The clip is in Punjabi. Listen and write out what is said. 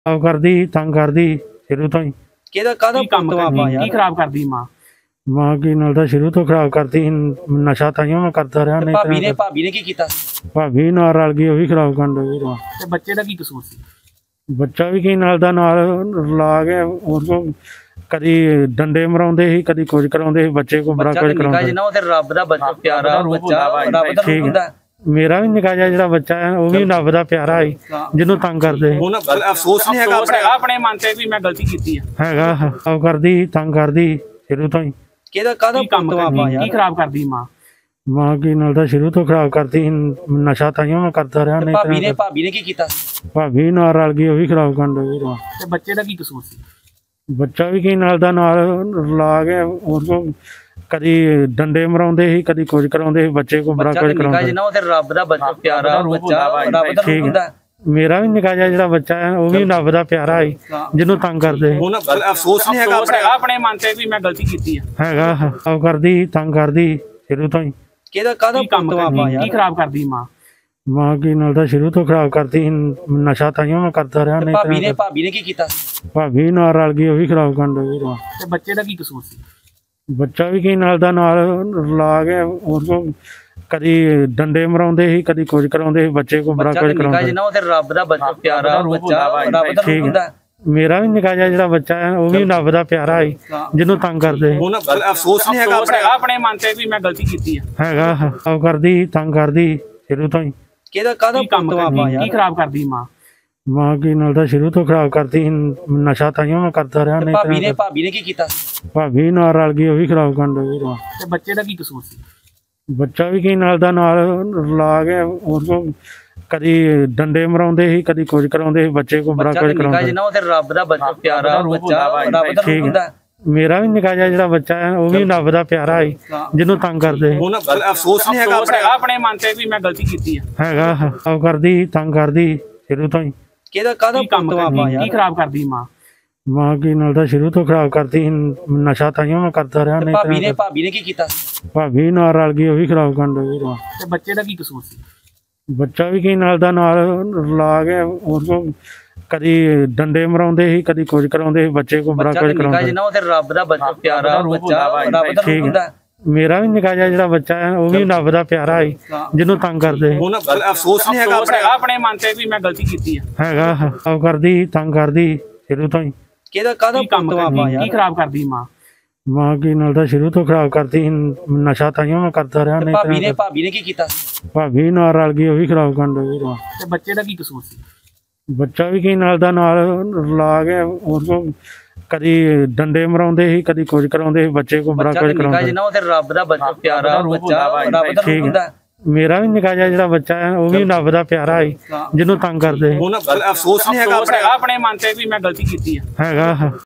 ਖਰਾਬ ਕਰਦੀ ਤੰਗ ਕਰਦੀ ਸ਼ੁਰੂ ਤੋਂ ਹੀ। ਕਿਹਦਾ ਕਾਹਦਾ ਕੰਮ ਕੀ ਖਰਾਬ ਕਰਦੀ ਮਾਂ? ਮਾਂ ਕੀ ਨਾਲ ਤਾਂ ਸ਼ੁਰੂ ਤੋਂ ਖਰਾਬ ਕਰਦੀ ਨਸ਼ਾ ਤਾਈਓ ਮੈਂ ਕਰਦਾ ਰਿਹਾ। ਨਹੀਂ ਭਾਬੀ ਨੇ ਕੀ ਕੀਤਾ? ਭਾਬੀ ਨਾਲ ਰਲ ਗਈ, ਉਹ ਵੀ ਖਰਾਬ ਕਰਨ ਲੱਗੀ। ਤੇ ਬੱਚੇ ਦਾ ਕੀ ਕਸੂਰ ਸੀ? ਬੱਚਾ ਵੀ ਕੀ ਨਾਲ ਦਾ ਨਾਲ ਲਾ ਕੇ ਉਹ ਕਦੀ ਡੰਡੇ ਮਰਾਉਂਦੇ ਸੀ, ਕਦੀ ਕੁਝ ਕਰਾਉਂਦੇ ਸੀ। ਬੱਚੇ ਕੋ ਬੜਾ ਕੁਝ ਕਰਾਉਂਦੇ। ਜਿੰਨਾ ਉਹ ਤੇ ਰੱਬ ਦਾ ਬੱਚਾ ਪਿਆਰਾ ਬੱਚਾ ਰੱਬ ਦਾ ਹੁੰਦਾ। ਮੇਰਾ ਵੀ ਨਿੱਕਾ ਜਿਹਾ ਜਿਹੜਾ ਬੱਚਾ ਹੈ ਉਹ ਵੀ ਰੱਬ ਦਾ ਪਿਆਰਾ ਹੈ, ਜਿਹਨੂੰ ਤੰਗ ਕਰਦੇ। ਅਫਸੋਸ ਨਹੀਂ ਹੈਗਾ ਆਪਣੇ ਮਨ ਤੇ ਵੀ ਮੈਂ ਗਲਤੀ ਕੀਤੀ ਹੈਗਾ। ਖਰਾਬ ਕਰਦੀ ਤੰਗ ਕਰਦੀ ਸ਼ੁਰੂ ਤੋਂ ਹੀ। ਕਿਹਦਾ ਕਾਹਦਾ ਕੰਮ ਕੀ ਖਰਾਬ ਕਰਦੀ ਮਾਂ? ਮਾਂ ਕੀ ਨਾਲ ਤਾਂ ਸ਼ੁਰੂ ਤੋਂ ਖਰਾਬ ਕਰਦੀ ਨਸ਼ਾ ਤਾਈਓ ਮੈਂ ਕਰਦਾ ਰਿਹਾ। ਨਹੀਂ ਭਾਬੀ ਨੇ ਕੀ ਕੀਤਾ? ਭਾਬੀ ਨਾਲ ਰਲ ਗਈ, ਉਹ ਵੀ ਖਰਾਬ ਕਰਨ ਲੱਗੀ। ਤੇ ਬੱਚੇ ਦਾ ਕੀ ਕਸੂਰ ਸੀ? ਬੱਚਾ ਵੀ ਕੀ ਨਾਲ ਦਾ ਨਾਲ ਲਾ ਕੇ ਉਹ ਕਦੀ ਡੰਡੇ ਮਰਾਉਂਦੇ ਸੀ, ਕਦੀ ਕੁਝ ਕਰਾਉਂਦੇ ਸੀ। ਬੱਚੇ ਕੋ ਬੜਾ ਕੁਝ ਕਰਾਉਂਦੇ। ਜਿੰਨਾ ਉਹ ਤੇ ਰੱਬ ਦਾ ਬੱਚਾ ਪਿਆਰਾ ਬੱਚਾ ਰੱਬ ਦਾ ਹੁੰਦਾ। ਮੇਰਾ ਵੀ ਨਿੱਕਾ ਜਿਹਾ ਜਿਹੜਾ ਬੱਚਾ ਹੈ ਉਹ ਵੀ ਰੱਬ ਦਾ ਪਿਆਰਾ ਹੈ, ਜਿਹਨੂੰ ਤੰਗ ਕਰਦੇ। ਅਫਸੋਸ ਨਹੀਂ ਹੈਗਾ ਆਪਣੇ ਮਨ ਤੇ ਵੀ ਮੈਂ ਗਲਤੀ ਕੀਤੀ ਹੈਗਾ। ਖਰਾਬ ਕਰਦੀ ਤੰਗ ਕਰਦੀ ਸ਼ੁਰੂ ਤੋਂ ਹੀ। ਕਿਹਦਾ ਕਾਹਦਾ ਕੰਮ ਕੀ ਖਰਾਬ ਕਰਦੀ ਮਾਂ? ਮਾਂ ਕੀ ਨਾਲ ਤਾਂ ਸ਼ੁਰੂ ਤੋਂ ਖਰਾਬ ਕਰਦੀ ਨਸ਼ਾ ਤਾਈਓ ਮੈਂ ਕਰਦਾ ਰਿਹਾ। ਨਹੀਂ ਭਾਬੀ ਨੇ ਕੀ ਕੀਤਾ? ਭਾਬੀ ਨਾਲ ਰਲ ਗਈ, ਉਹ ਵੀ ਖਰਾਬ ਕਰਨ ਲੱਗੀ। ਤੇ ਬੱਚੇ ਦਾ ਕੀ ਕਸੂਰ ਸੀ? ਬੱਚਾ ਵੀ ਕੀ ਨਾਲ ਦਾ ਨਾਲ ਲਾ ਕੇ ਉਹ ਕਦੀ ਡੰਡੇ ਮਰਾਉਂਦੇ ਸੀ, ਕਦੀ ਕੁਝ ਕਰਾਉਂਦੇ ਸੀ। ਬੱਚੇ ਕੋ ਬੜਾ ਕੁਝ ਕਰਾਉਂਦੇ। ਜਿੰਨਾ ਉਹ ਤੇ ਰੱਬ ਦਾ ਬੱਚਾ ਪਿਆਰਾ ਬੱਚਾ ਰੱਬ ਦਾ ਹੁੰਦਾ। ਮੇਰਾ ਵੀ ਨਿੱਕਾ ਜਿਹਾ ਜਿਹੜਾ ਬੱਚਾ ਹੈ ਉਹ ਵੀ ਰੱਬ ਦਾ ਪਿਆਰਾ ਹੈ, ਜਿਹਨੂੰ ਤੰਗ ਕਰਦੇ। ਅਫਸੋਸ ਨਹੀਂ ਹੈਗਾ ਆਪਣੇ ਮਨ ਤੇ ਵੀ ਮੈਂ ਗਲਤੀ ਕੀਤੀ ਹੈਗਾ। ਖਰਾਬ ਕਰਦੀ ਤੰਗ ਕਰਦੀ ਸ਼ੁਰੂ ਤੋਂ ਹੀ। ਕਿਹਦਾ ਕਾਹਦਾ ਕੰਮ ਕੀ ਖਰਾਬ ਕਰਦੀ ਮਾਂ? ਮਾਂ ਕੀ ਨਾਲ ਤਾਂ ਸ਼ੁਰੂ ਤੋਂ ਖਰਾਬ ਕਰਦੀ ਨਸ਼ਾ ਤਾਈਓ ਮੈਂ ਕਰਦਾ ਰਿਹਾ। ਨਹੀਂ ਭਾਬੀ ਨੇ ਕੀ ਕੀਤਾ? ਭਾਬੀ ਨਾਲ ਰਲ ਗਈ, ਉਹ ਵੀ ਖਰਾਬ ਕਰਨ ਲੱਗੀ। ਤੇ ਬੱਚੇ ਦਾ ਕੀ ਕਸੂਰ ਸੀ? ਬੱਚਾ ਵੀ ਕੀ ਨਾਲ ਦਾ ਨਾਲ ਲਾ ਕੇ ਉਹ ਕਦੀ ਡੰਡੇ ਮਰਾਉਂਦੇ ਸੀ, ਕਦੀ ਕੁਝ ਕਰਾਉਂਦੇ ਸੀ। ਬੱਚੇ ਕੋ ਬੜਾ ਕੁਝ ਕਰਾਉਂਦੇ। ਜਿੰਨਾ ਉਹ ਤੇ ਰੱਬ ਦਾ ਬੱਚਾ ਪਿਆਰਾ ਬੱਚਾ ਰੱਬ ਦਾ ਹੁੰਦਾ। ਮੇਰਾ ਵੀ ਨਿੱਕਾ ਜਿਹਾ ਜਿਹੜਾ ਬੱਚਾ ਹੈ ਉਹ ਵੀ ਰੱਬ ਦਾ ਪਿਆਰਾ ਹੈ, ਜਿਹਨੂੰ ਤੰਗ ਕਰਦੇ। ਅਫਸੋਸ ਨਹੀਂ ਹੈਗਾ ਆਪਣੇ ਮਨ ਤੇ ਵੀ ਮੈਂ ਗਲਤੀ ਕੀਤੀ ਹੈਗਾ। ਖਰਾਬ ਕਰਦੀ ਤੰਗ ਕਰਦੀ ਸ਼ੁਰੂ ਤੋਂ ਹੀ। ਕਿਹਦਾ ਕਾਹਦਾ ਕੰਮ ਕੀ ਖਰਾਬ ਕਰਦੀ ਮਾਂ? ਮਾਂ ਕੀ ਨਾਲ ਤਾਂ ਸ਼ੁਰੂ ਤੋਂ ਖਰਾਬ ਕਰਦੀ ਨਸ਼ਾ ਤਾਈਓ ਮੈਂ ਕਰਦਾ ਰਿਹਾ। ਨਹੀਂ ਭਾਬੀ ਨੇ ਕੀ ਕੀਤਾ? ਭਾਬੀ ਨਾਲ ਰਲ ਗਈ, ਉਹ ਵੀ ਖਰਾਬ ਕਰਨ ਲੱਗੀ। ਤੇ ਬੱਚੇ ਦਾ ਕੀ ਕਸੂਰ ਸੀ? ਬੱਚਾ ਵੀ ਕੀ ਨਾਲ ਦਾ ਨਾਲ ਲਾ ਕੇ ਉਹ ਕਦੀ ਡੰਡੇ ਮਰਾਉਂਦੇ ਸੀ, ਕਦੀ ਕੁਝ ਕਰਾਉਂਦੇ ਸੀ। ਬੱਚੇ ਕੋ ਬੜਾ ਕੁਝ ਕਰਾਉਂਦੇ। ਜਿੰਨਾ ਉਹ ਤੇ ਰੱਬ ਦਾ ਬੱਚਾ ਪਿਆਰਾ ਬੱਚਾ ਰੱਬ ਦਾ ਹੁੰਦਾ। ਮੇਰਾ ਵੀ ਨਿੱਕਾ ਜਿਹਾ ਜਿਹੜਾ ਬੱਚਾ ਹੈ ਉਹ ਵੀ ਰੱਬ ਦਾ ਪਿਆਰਾ ਹੈ, ਜਿਹਨੂੰ ਤੰਗ ਕਰਦੇ। ਅਫਸੋਸ ਨਹੀਂ ਹੈਗਾ ਆਪਣੇ ਮਨ ਤੇ ਵੀ ਮੈਂ ਗਲਤੀ ਕੀਤੀ ਹੈਗਾ। ਖਰਾਬ ਕਰਦੀ ਤੰਗ ਕਰਦੀ ਸ਼ੁਰੂ ਤੋਂ ਹੀ। ਕਿਹਦਾ ਕਾਹਦਾ ਕੰਮ ਕੀ ਖਰਾਬ ਕਰਦੀ ਮਾਂ? ਮਾਂ ਕੀ ਨਾਲ ਤਾਂ ਸ਼ੁਰੂ ਤੋਂ ਖਰਾਬ ਕਰਦੀ ਨਸ਼ਾ ਤਾਈਓ ਮੈਂ ਕਰਦਾ ਰਿਹਾ। ਨਹੀਂ ਭਾਬੀ ਨੇ ਕੀ ਕੀਤਾ? ਭਾਬੀ ਨਾਲ ਰਲ ਗਈ, ਉਹ ਵੀ ਖਰਾਬ ਕਰਨ ਲੱਗੀ। ਤੇ ਬੱਚੇ ਦਾ ਕੀ ਕਸੂਰ ਸੀ? ਬੱਚਾ ਵੀ ਕੀ ਨਾਲ ਦਾ ਨਾਲ ਲਾ ਕੇ ਉਹ ਕਦੀ ਡੰਡੇ ਮਰਾਉਂਦੇ ਸੀ, ਕਦੀ ਕੁਝ ਕਰਾਉਂਦੇ ਸੀ। ਬੱਚੇ ਕੋ ਬੜਾ ਕੁਝ ਕਰਾਉਂਦੇ। ਜਿੰਨਾ ਉਹ ਤੇ ਰੱਬ ਦਾ ਬੱਚਾ ਪਿਆਰਾ ਬੱਚਾ ਰੱਬ ਦਾ ਹੁੰਦਾ। ਮੇਰਾ ਵੀ ਨਿੱਕਾ ਜਿਹਾ ਜਿਹੜਾ ਬੱਚਾ ਹੈ ਉਹ ਵੀ ਰੱਬ ਦਾ ਪਿਆਰਾ ਹੈ, ਜਿਹਨੂੰ ਤੰਗ ਕਰਦੇ। ਅਫਸੋਸ ਨਹੀਂ ਹੈਗਾ ਆਪਣੇ ਮਨ ਤੇ ਵੀ ਮੈਂ ਗਲਤੀ ਕੀਤੀ ਹੈਗਾ।